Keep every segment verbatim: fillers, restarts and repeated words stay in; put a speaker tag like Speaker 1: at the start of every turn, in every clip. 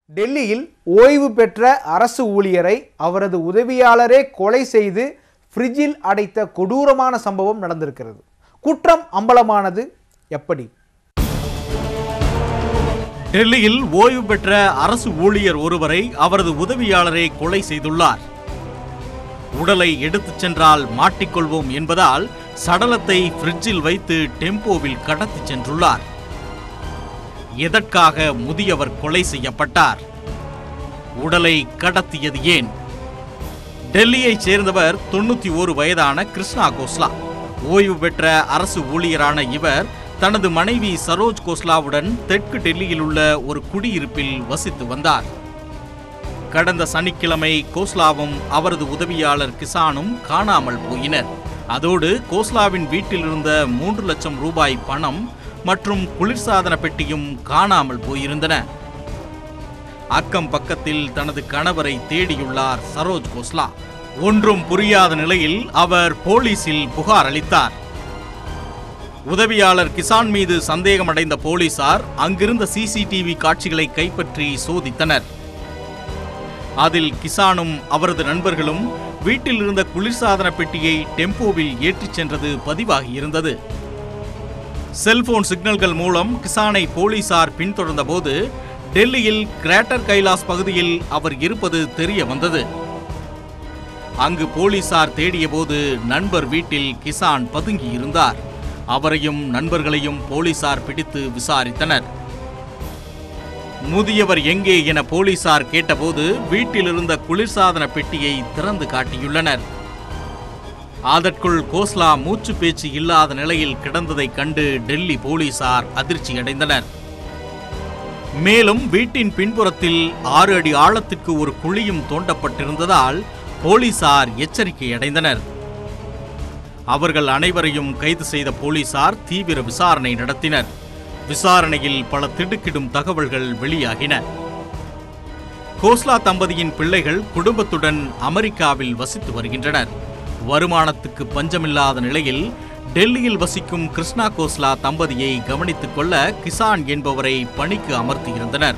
Speaker 1: டெல்லியில் ஓய்வு பெற்ற அரசு ஊழியரை அவரது உதவியாளரே கொலை செய்து ஃப்ரிட்ஜில் அடைத்த கொடூரமான சம்பவம் நடந்திருக்கிறது. குற்றம் அம்பலமானது எப்படி?
Speaker 2: டெல்லியில் ஓய்வு பெற்ற அரசு ஊழியர் ஒருவரை அவரது உதவியாளரே கொலை செய்துள்ளார். உடலை எடுத்துச் சென்றால் மாட்டிக்கொள்வோம் என்பதால் சடலத்தை ஃப்ரிட்ஜில் வைத்து டெம்போவில் கடத்திச் சென்றுள்ளார். எதற்காக முதியவர் கொலை செய்யப்பட்டார்? உடலை கடத்தியது ஏன்? டெல்லியைச் சேர்ந்தவர் தொண்ணூத்தி ஓரு வயதான கிருஷ்ணா கோஸ்லா. ஓய்வு பெற்ற அரசு ஊழியரான இவர் தனது மனைவி சரோஜ் கோஸ்லாவுடன் தெற்கு டெல்லியில் உள்ள ஒரு குடியிருப்பில் வசித்து வந்தார். கடந்த சனிக்கிழமை கோஸ்லாவும் அவரது உதவியாளர் கிசானும் காணாமல் போயினர். அதோடு கோஸ்லாவின் வீட்டில் இருந்த மூன்று லட்சம் ரூபாய் பணம் மற்றும் குளிர்சாதன பெட்டியும் காணாமல் போயிருந்தன. அக்கம் பக்கத்தில் தனது கணவரை தேடியுள்ளார் சரோஜ் கோஸ்லா. ஒன்றும் புரியாத நிலையில் அவர் போலீசில் புகார் அளித்தார். உதவியாளர் கிசான் மீது சந்தேகமடைந்த போலீசார் அங்கிருந்த சிசிடிவி காட்சிகளை கைப்பற்றி சோதித்தனர். அதில் கிசானும் அவரது நண்பர்களும் வீட்டில் இருந்த குளிர்சாதன பெட்டியை டெம்போவில் ஏற்றிச் சென்றது பதிவாகியிருந்தது. செல்போன் சிக்னல்கள் மூலம் கிசானை போலீசார் பின்தொடர்ந்த போது டெல்லியில் கிரேட்டர் கைலாஸ் பகுதியில் அவர் இருப்பது தெரிய வந்தது. அங்கு போலீசார் தேடிய போது நண்பர் வீட்டில் கிசான் பதுங்கியிருந்தார். அவரையும் நண்பர்களையும் போலீசார் பிடித்து விசாரித்தனர். முதியவர் எங்கே என போலீசார் கேட்டபோது வீட்டில் இருந்த குளிர்சாதன பெட்டியை திறந்து காட்டியுள்ளனர். அதற்குள் கோஸ்லா மூச்சு பேச்சு இல்லாத நிலையில் கிடந்ததைக் கண்டு டெல்லி போலீசார் அதிர்ச்சியடைந்தனர். மேலும் வீட்டின் பின்புறத்தில் ஆறு அடி ஆழத்திற்கு ஒரு குழியும் தோண்டப்பட்டிருந்ததால் போலீசார் எச்சரிக்கை அடைந்தனர். அவர்கள் அனைவரையும் கைது செய்த போலீசார் தீவிர விசாரணை நடத்தினர். விசாரணையில் பல திடுக்கிடும் தகவல்கள் வெளியாகின. கோஸ்லா தம்பதியின் பிள்ளைகள் குடும்பத்துடன் அமெரிக்காவில் வசித்து வருகின்றனர். வருமானத்துக்கு பஞ்சமில்லாத நிலையில் டெல்லியில் வசிக்கும் கிருஷ்ணா கோஸ்லா தம்பதியை கவனித்துக் கொள்ள கிசான் என்பவரை பணிக்கு அமர்த்தியிருந்தனர்.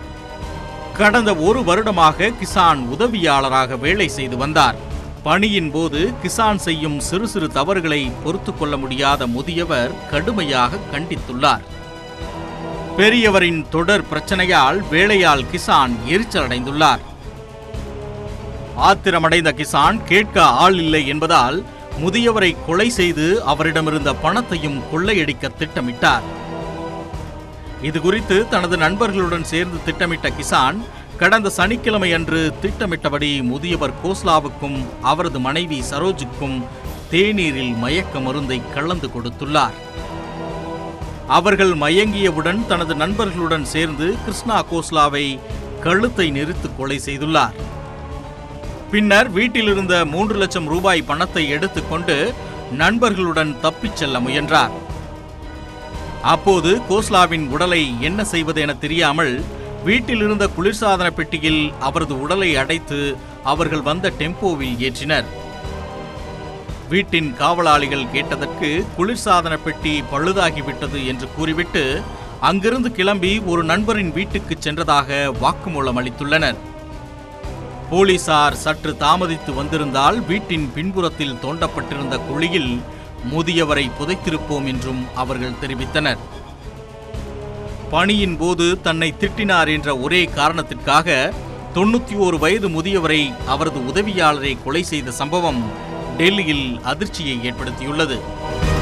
Speaker 2: கடந்த ஒரு வருடமாக கிசான் உதவியாளராக வேலை செய்து வந்தார். பணியின் போது கிசான் செய்யும் சிறு சிறு தவறுகளை பொறுத்து கொள்ள முடியாத முதியவர் கடுமையாக கண்டித்துள்ளார். பெரியவரின் தொடர் பிரச்சனையால் வேலையால் கிசான் எரிச்சல் அடைந்துள்ளார். ஆத்திரமடைந்த கிசான் கேட்க ஆள் இல்லை என்பதால் முதியவரை கொலை செய்து அவரிடமிருந்த பணத்தையும் கொள்ளையடிக்க திட்டமிட்டார். இதுகுறித்து தனது நண்பர்களுடன் சேர்ந்து திட்டமிட்ட கிசான் கடந்த சனிக்கிழமை அன்று திட்டமிட்டபடி முதியவர் கோஸ்லாவுக்கும் அவரது மனைவி சரோஜுக்கும் தேநீரில் மயக்க மருந்தை கலந்து கொடுத்துள்ளார். அவர்கள் மயங்கியவுடன் தனது நண்பர்களுடன் சேர்ந்து கிருஷ்ணா கோஸ்லாவை கழுத்தை நெரித்து கொலை செய்துள்ளார். பின்னர் வீட்டில் இருந்த மூன்று லட்சம் ரூபாய் பணத்தை எடுத்துக்கொண்டு நண்பர்களுடன் தப்பிச் செல்ல முயன்றார். அப்போது கோஸ்லாவின் உடலை என்ன செய்வது என தெரியாமல் வீட்டில் இருந்த குளிர்சாதன பெட்டியில் அவரது உடலை அடைத்து அவர்கள் வந்த டெம்போவில் ஏற்றினர். வீட்டின் காவலாளிகள் கேட்டதற்கு குளிர்சாதன பெட்டி பழுதாகிவிட்டது என்று கூறிவிட்டு அங்கிருந்து கிளம்பி ஒரு நண்பரின் வீட்டுக்கு சென்றதாக வாக்குமூலம் அளித்துள்ளனர். போலீசார் சற்று தாமதித்து வந்திருந்தால் வீட்டின் பின்புறத்தில் தோண்டப்பட்டிருந்த குழியில் முதியவரை புதைத்திருப்போம் என்றும் அவர்கள் தெரிவித்தனர். பணியின் போது தன்னை திட்டினார் என்ற ஒரே காரணத்திற்காக தொண்ணூத்தி ஓரு வயது முதியவரை அவரது உதவியாளரை கொலை செய்த சம்பவம் டெல்லியில் அதிர்ச்சியை ஏற்படுத்தியுள்ளது.